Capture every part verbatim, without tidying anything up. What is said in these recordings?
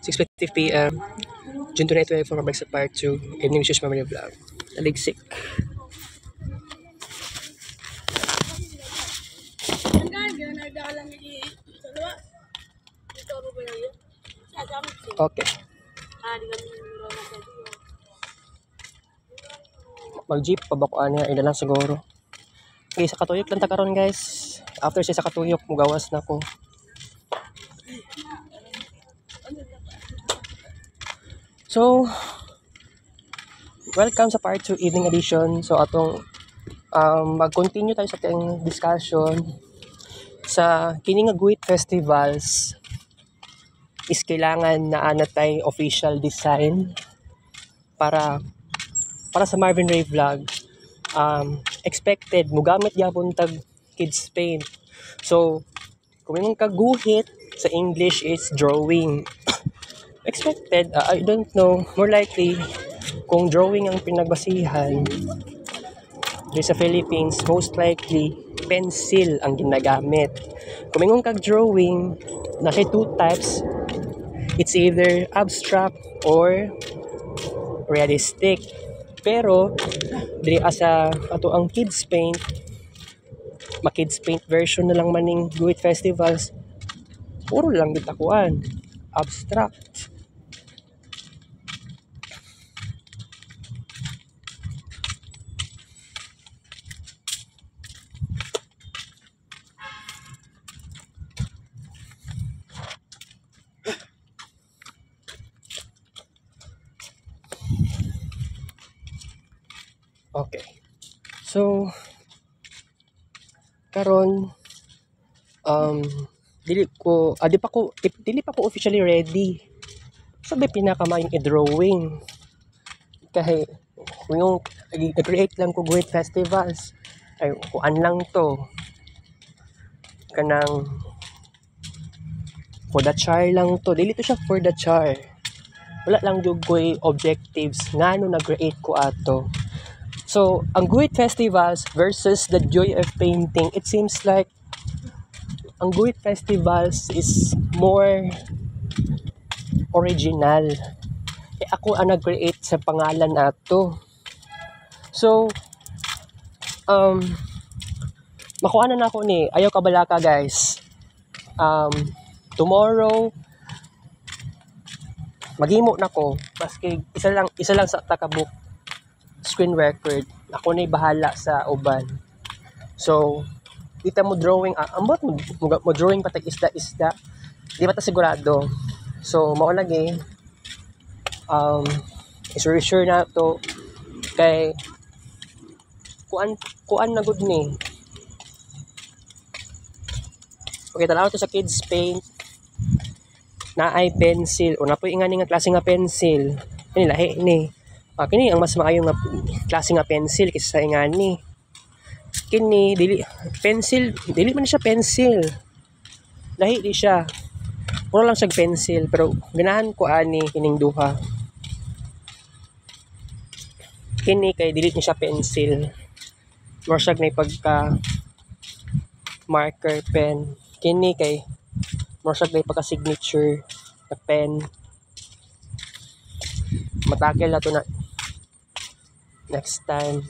six fifty p m June twenty twenty-four, mabalik sa part two, Evening Wishes Memory Vlog. Naligsik. Okay. Mag-jeep, pabakuan niya, ina lang siguro. Okay, sa katuyok lang takaroon guys. After siya sa katuyok, mugawas na ko. So, welcome sa part two evening edition. So, atong um, mag-continue tayo sa ating discussion sa kining nga Guhit Festivals is kailangan na ana tay official design para para sa Marvin Ray Vlog. Um, expected mugamit gyapon tag kids paint. So, kung yung kaguhit sa English is drawing. Expected, uh, I don't know, more likely kung drawing ang pinagbasihan dito sa Philippines, most likely pencil ang ginagamit. Kung yung kag-drawing, nasa two types, it's either abstract or realistic. Pero diri asa ato ang kids paint, ma kids paint version na lang maning Guhit Festivals, puro lang bitakuan abstract. Okay. So, karon um dili ko ah, di pa ko dili pa ko officially ready. Sabi pinakamayong i-drawing. Kahit kung yung i-create lang ko Guhit Festivals, ay kuan lang to. Kanang for the char lang to. Dili to siya for the char. Wala lang jud ko'y objectives ngano nag-create ko ato. So, ang Guhit Festivals versus the joy of painting, it seems like ang Guhit Festivals is more original. Eh, ako ang nag-create sa pangalan ato. So, um, makuha na ako ni, ayaw kabalaka guys. Um, tomorrow, maghimo na ko. Maski isa lang, isa lang sa takabook screen record, ako na bahala sa uban. So, kita mo drawing, ah, ambot mo, mo drawing patag isda-isda, di ba ta sigurado? So, mao lagi, um, is-reassure na to, kay, kuan, kuan na good ni. Okay, tanaw to sa kids paint, na ay pencil, o na po yung nga klase nga pencil, ini lahi ni. Ah, kini ang mas maayo nga klase nga pencil kaysa sa ingani. Kini dili pencil, dili man siya pencil. Lahi di siya. Puro lang siya pencil pero ganahan ko ani kining duha. Kini kay dili ni siya pencil. More siya na pagka marker pen. Kini kay more siya na pagka signature na pen. Matakel na to na next time.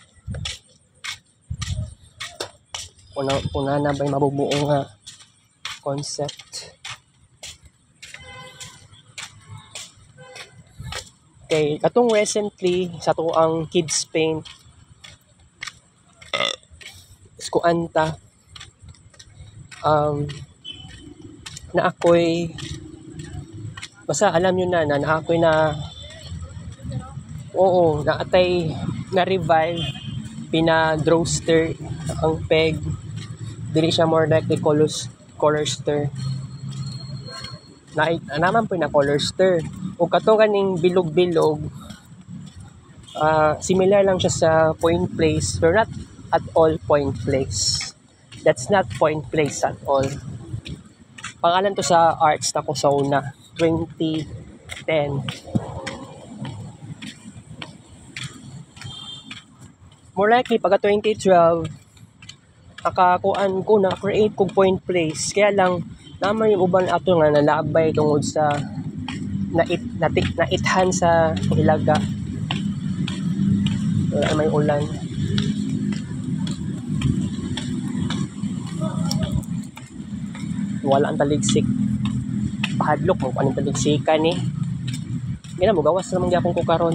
Una, una na ba'y mabubuo nga concept. Okay, katong recently sa to ang kids paint iskuanta um na ako'y basta alam nyo na na, na ako'y na oo, naatay na revive pina-drawster ang peg. Dili siya more like the colors, colorster. Na naman po na colorster. O kato kaning bilog-bilog, uh, similar lang siya sa Point Place, pero not at all Point Place. That's not Point Place at all. Pangalan to sa arts na ko sa una, twenty ten. More likely, pagka twenty twelve, nakakuan ko na create ko Point Place. Kaya lang, naman yung uban ato nga nalabay tungod sa nait natik naithan sa Hilaga. Wala may ulan. Wala ang taligsik. Pahadlok mo anong taligsikan ni. Gina mo gawas naman gyapon ko karon.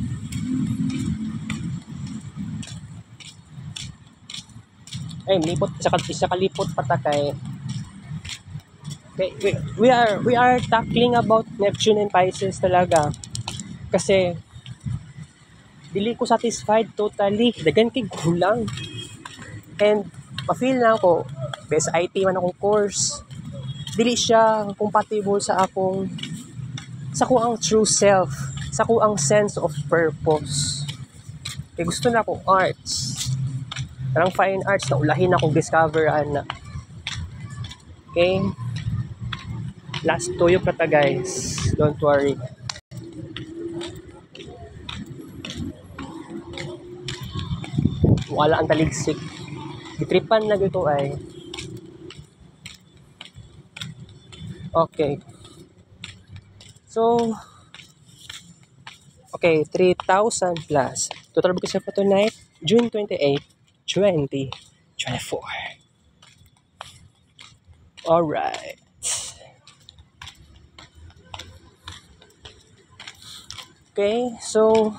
Ay, lipot isa ka isa kalipot patakay. Okay, we, we are we are tackling about Neptune and Pisces talaga. Kasi dili ko satisfied totally. Dagan kay kulang. And ma-feel na ako best I T man akong course. Dili siya compatible sa akong sa ko ang true self, sa ko ang sense of purpose. Kaya gusto na akong arts. Parang fine arts na ulahin akong discover na. Okay? Last tuyok na ta guys. Don't worry. Wala ang taligsik. Gitripan na dito ay. Okay. So, okay, three thousand plus. Total book for tonight, June twenty-eighth, twenty twenty-four. Alright. Okay, so,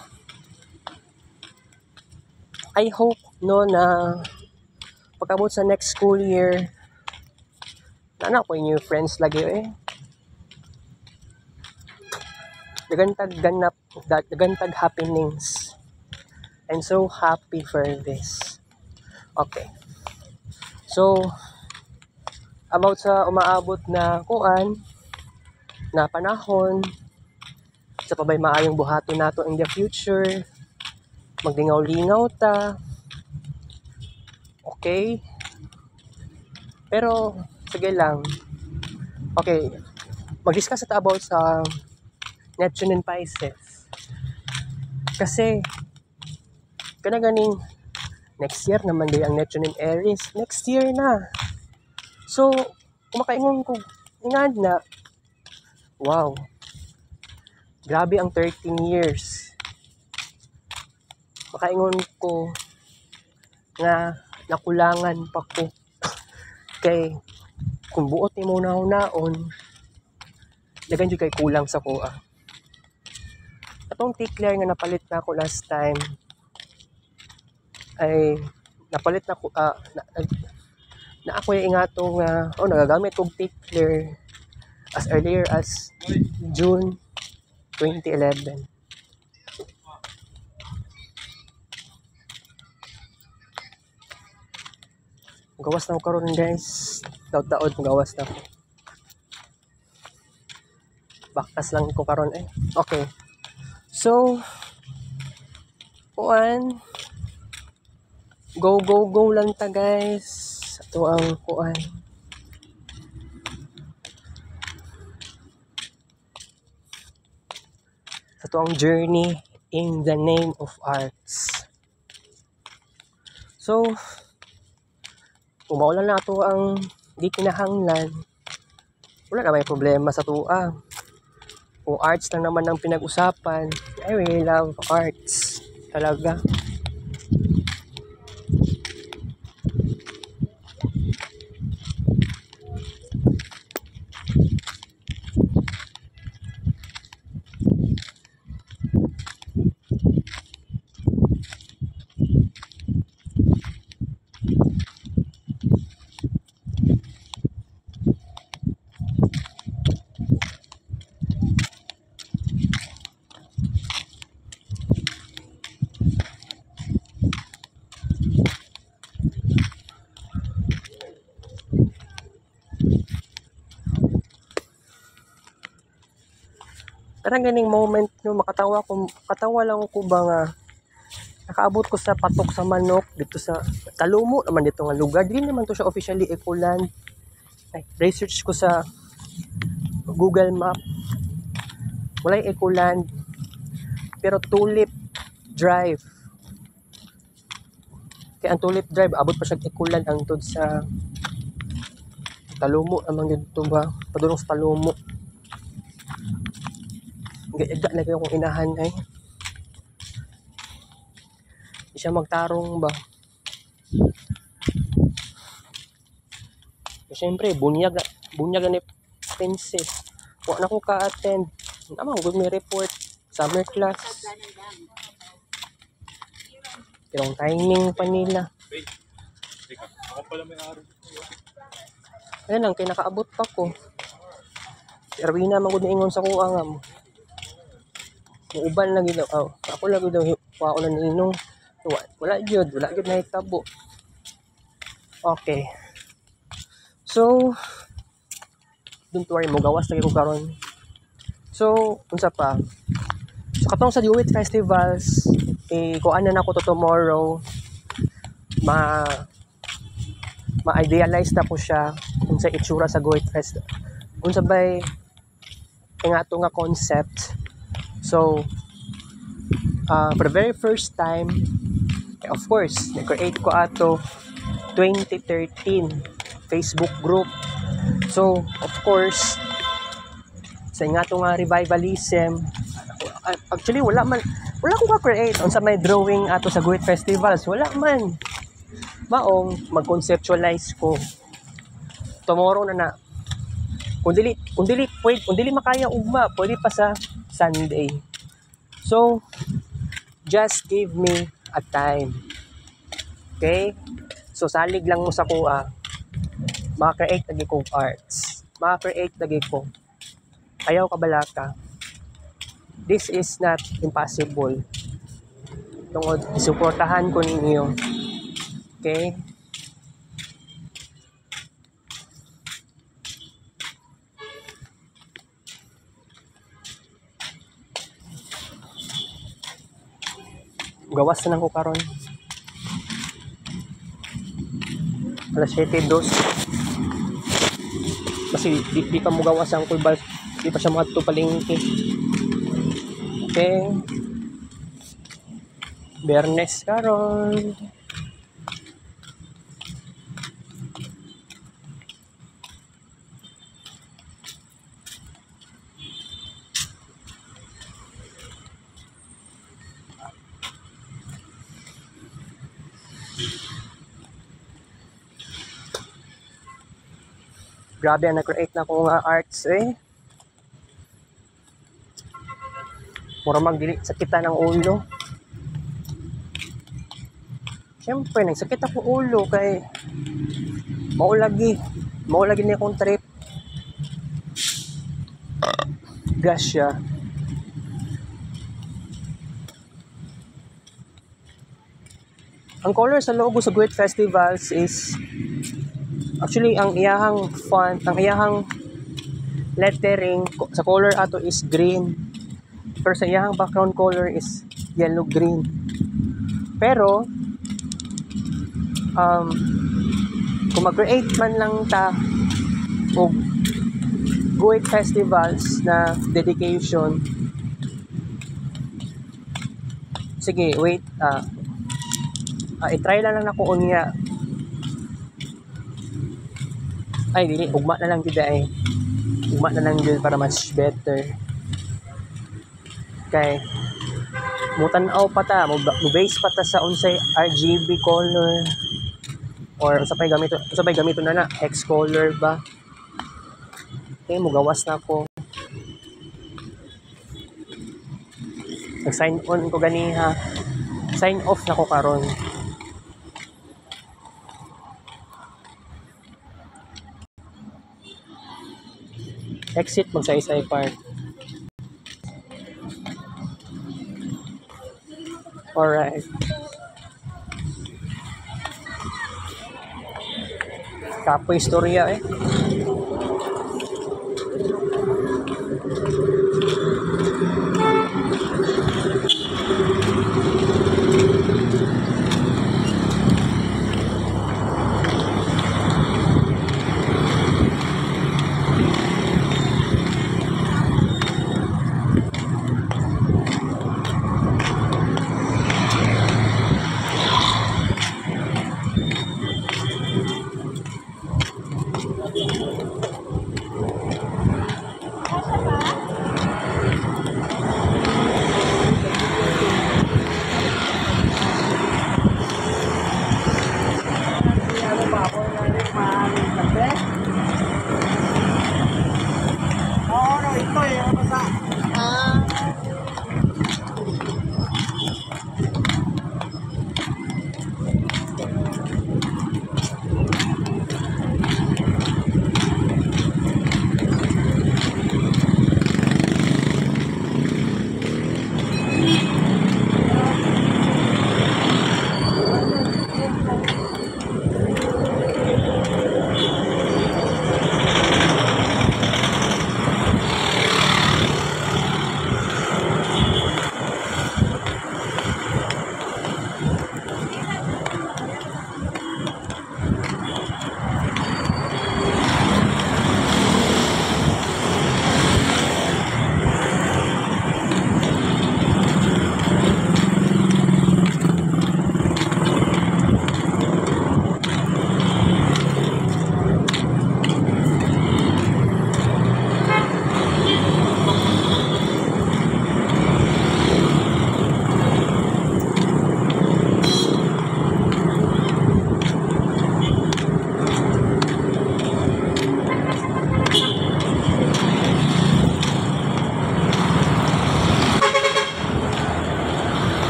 I hope no na pagkabot sa next school year, na ko yung friends lagi eh. Dagantag ganap, dagantag happenings. I'm so happy for this. Okay. So, about sa umaabot na kuan, na panahon, sa pabay maayong buhaton nato in the future, maglingaw-lingaw ta. Okay? Pero, sige lang. Okay. Mag-discuss ta about sa Neptune and Pisces. Kasi, kana ganing next year naman din ang Neptune and Aries. Next year na. So, kumakaingon ko, ingad na, wow, grabe ang thirteen years. Makaingon ko na nakulangan pa ko. Kay, kung buot ni mo naon, dagan jud kay kulang sa kuha. Atong tikler nga napalit na ako last time ay napalit na ko uh, na, na ako yung ingatong uh, oh nagagamit kong tikler as earlier as June twenty eleven. Gawas na ako karon guys. Daot-daot gawas na ako. Bakas lang ko karon eh. Okay. So, kuan, go, go, go lang ta guys. Ito ang kuan. Ito ang journey in the name of arts. So, umaulan na ito ang di kinahanglan. Wala na may problema sa tuwa. Kung arts lang naman ang pinag-usapan, I really love arts. Talaga. Parang ganing moment no, makatawa ko, katawa lang ko ba nga nakaabot ko sa patok sa manok dito sa Talumo naman dito nga lugar. Dili naman to siya officially Ecoland. Ay, research ko sa Google Map. Wala Ecoland. Pero Tulip Drive. Kaya ang Tulip Drive, abot pa siya Ecoland hangtod sa Talumo naman dito ba? Padulong sa Talumo. Gaya lagi akong inahan ay. Di siya magtarong ba? E, siyempre, bunyag, bunyag ni Princess. Huwag na ko ka-attend. Naman, good may report. Summer class. Yung timing pa nila. Ako pala may araw. Ayan lang, kinakaabot pa ko. Si Arwina, magod na ingon sa kuha nga mo. Muuban lagi daw. Oh, ako lagi daw. Kuha ko na ninong. Wala, wala yun. Wala yun na hitabo. Okay. So, don't worry mo. Gawas lagi ko karon. So, unsa pa? So, katong sa Duet Festivals, eh, kuhaan na ako to tomorrow. Ma ma-idealize na ko siya kung sa itsura sa Duet Fest. Kung sabay, nga ito nga concept. So, uh, for the very first time, eh, of course, na-create ko ato twenty thirteen Facebook group. So, of course, sa nga ito nga revivalism, actually, wala man, wala akong ka-create on sa may drawing ato sa Guhit Festivals. Wala man. Maong, mag-conceptualize ko. Tomorrow na na. Kung dili, kung dili, pwede, kung dili makaya ugma, pwede pa sa Sunday. So, just give me a time. Okay? So, salig lang mo sa kuha. Maka-create lagi ko arts. Maka-create lagi ko. Ayaw kabalaka. This is not impossible. Tungod, isuportahan ko ninyo. Okay? Gawas na lang ko karon. alas siyete dos. Kasi di, di pa mo gawas ang kulbal. Di pa siya makatuto palingki. Okay. Bernes karon. Grabe, na-create na ko nga arts eh. Mura magdili sakita ng ulo. Siyempre, nagsakit ako ulo kay maulagi. Maulagi na akong trip. Gasya. Ang color sa logo sa Guhit Festivals is actually ang iyahang font, ang iyahang lettering sa color ato is green. Pero sa iyahang background color is yellow green. Pero um kung mag-create man lang ta og Guhit Festivals na dedication, sige, wait, ah uh, uh, i-try lang lang ako unya. Ay, dili, ugma na lang gid ay. Ugma na lang gid para much better. Kay mutan-aw pa ta, mo base pa ta sa unsay R G B color or sa pay gamito, sa pay gamito na na X color ba. Okay, mo gawas na ako. Nag-sign on ko ganiha. Sign off na ko karon. Exit magsaysay part. Alright. Kapo istorya eh.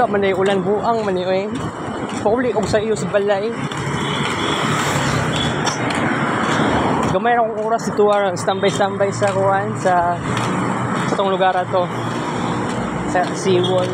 Wala man ay ulan buang man eh. Pauli og sa iyo sa balay. Gamay ra akong oras dito ara standby-standby sa kuan sa sa tong lugar ato. Sa Seawall.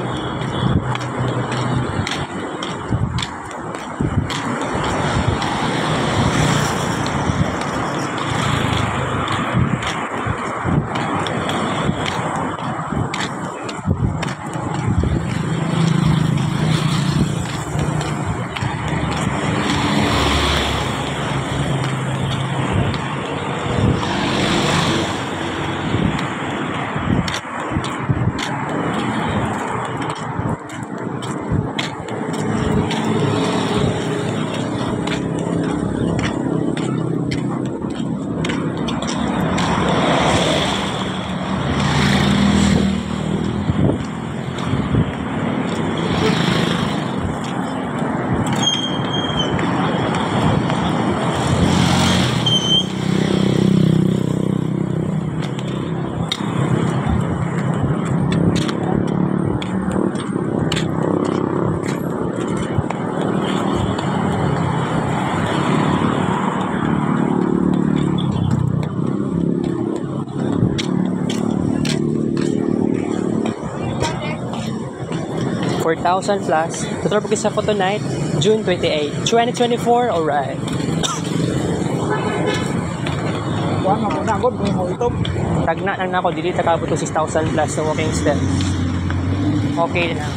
four thousand plus. Total po sa photo night, June twenty-eighth, twenty twenty-four. Alright. Kuha nga po na agad, mo ito. Tagna lang na ako, dili takabo to six thousand plus na walking step. Okay na.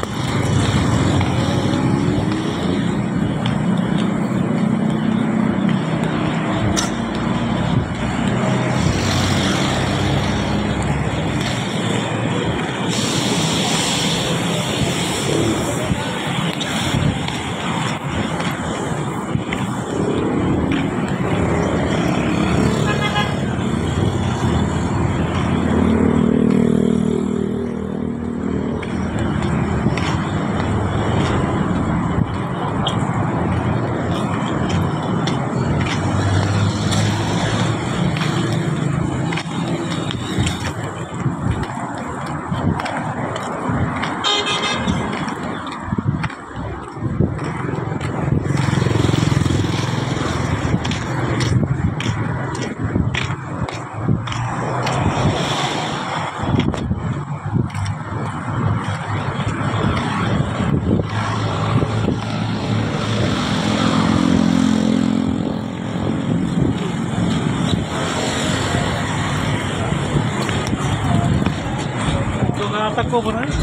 Takbo mo na.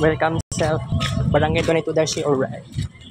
Welcome sa Barangay twenty-two dash zero, alright.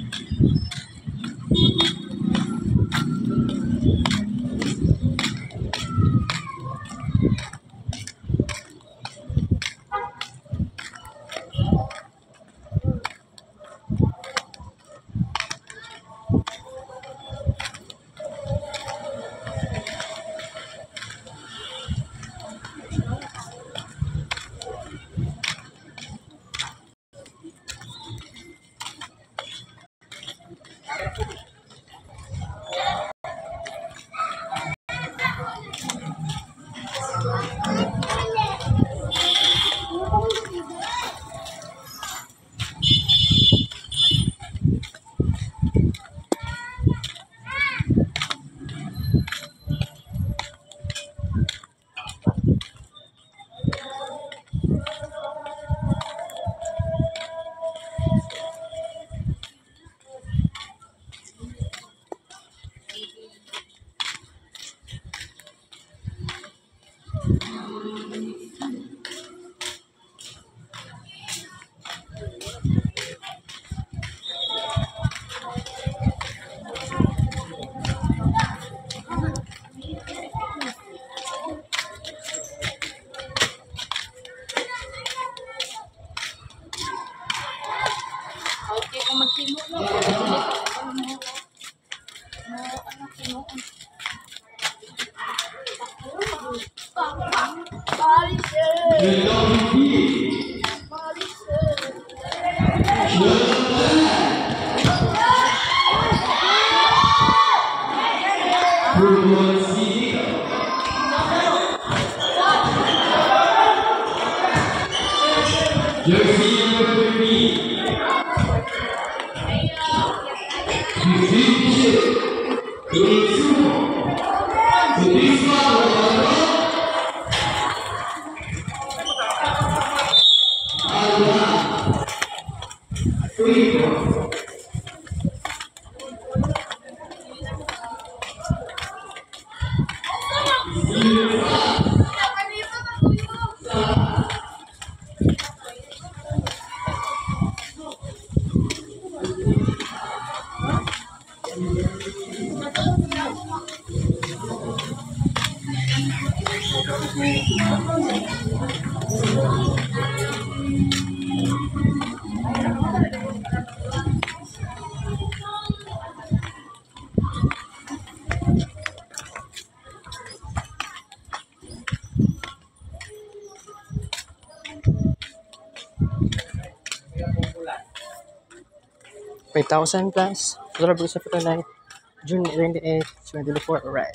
five thousand plus. Solar Bruce of the night. June twenty-eighth, twenty twenty-four, alright.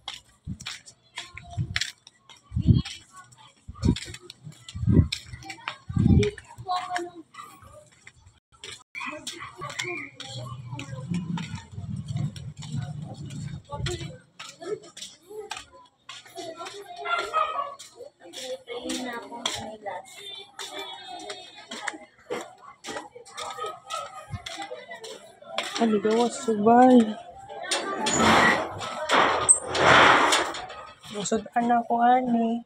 Ano daw subay? Musudan na ako, ani.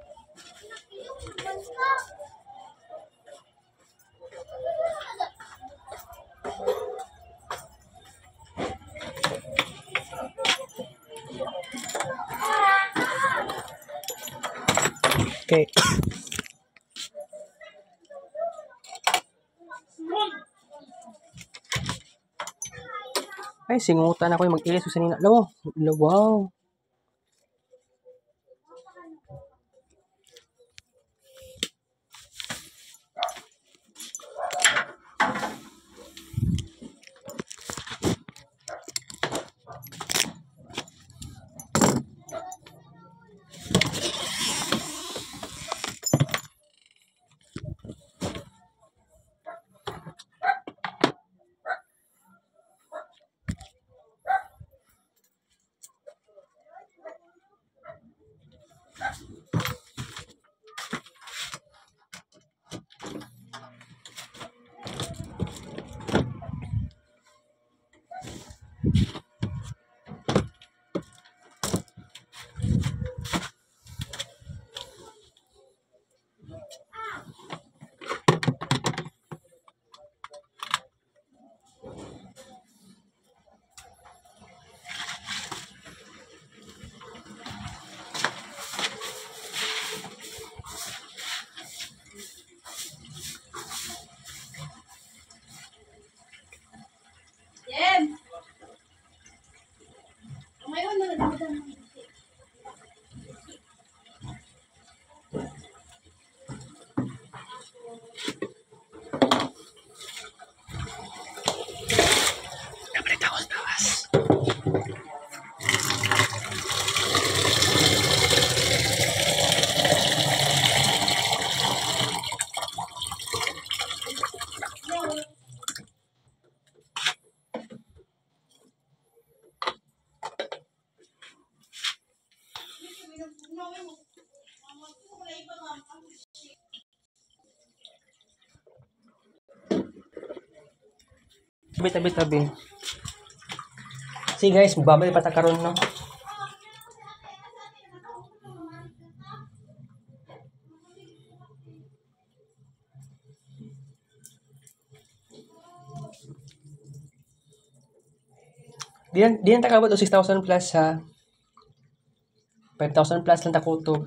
Okay. Ay, singutan ako yung mag-ilis sa nina. Lawa. Wow. Tabi, tabi, tabi. See guys, magbabay pa ta karon no. Diyan, diyan ta kabot o six thousand plus ha. five thousand plus lang ta kutob.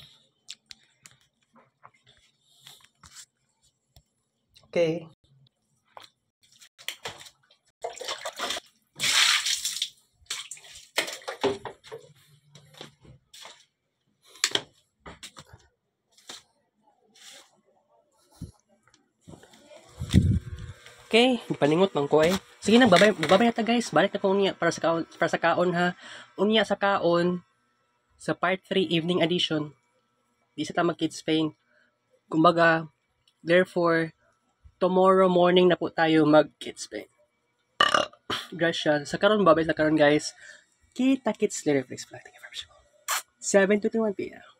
Okay. Okay, paningot man ko eh. Sige na, babay, babay na ta guys. Balik na ko unya para sa kaon, para sa kaon ha. Unya sa kaon sa part three evening edition. Di sa ta mag Kids Pain. Kumbaga, therefore, tomorrow morning na po tayo mag Kids Pain. Gracias. Sa karon babay sa karon guys. Kita Kids Lyrics Flag. Thank you very much. seven to one p m